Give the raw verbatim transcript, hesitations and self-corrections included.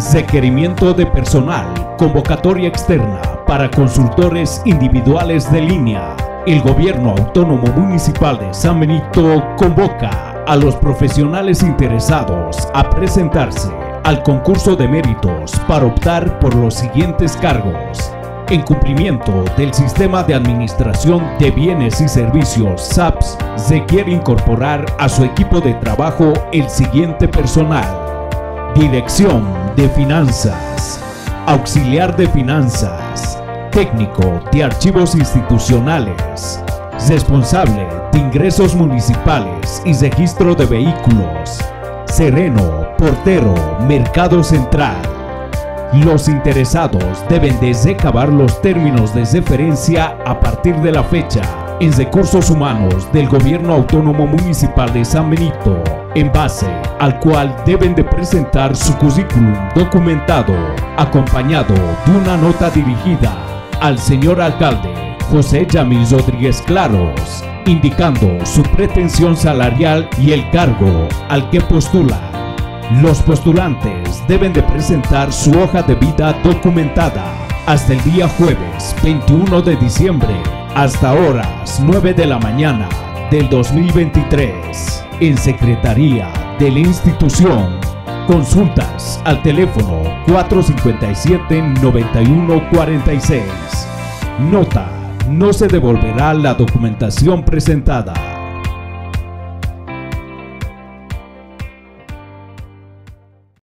Requerimiento de personal, convocatoria externa para consultores individuales de línea. El Gobierno Autónomo Municipal de San Benito convoca a los profesionales interesados a presentarse al concurso de méritos para optar por los siguientes cargos. En cumplimiento del Sistema de Administración de Bienes y Servicios S A P S, se quiere incorporar a su equipo de trabajo el siguiente personal: Dirección de Finanzas, Auxiliar de Finanzas, Técnico de Archivos Institucionales, Responsable de Ingresos Municipales y Registro de Vehículos, Sereno, Portero, Mercado Central. Los interesados deben de recabar los términos de referencia a partir de la fecha en Recursos Humanos del Gobierno Autónomo Municipal de San Benito, en base al cual deben de presentar su currículum documentado, acompañado de una nota dirigida al señor alcalde José Yamil Rodríguez Claros, indicando su pretensión salarial y el cargo al que postulan. Los postulantes deben de presentar su hoja de vida documentada hasta el día jueves veintiuno de diciembre hasta horas nueve de la mañana del dos mil veintitrés en Secretaría de la institución. Consultas al teléfono cuatro cinco siete, nueve uno cuatro seis. Nota: no se devolverá la documentación presentada.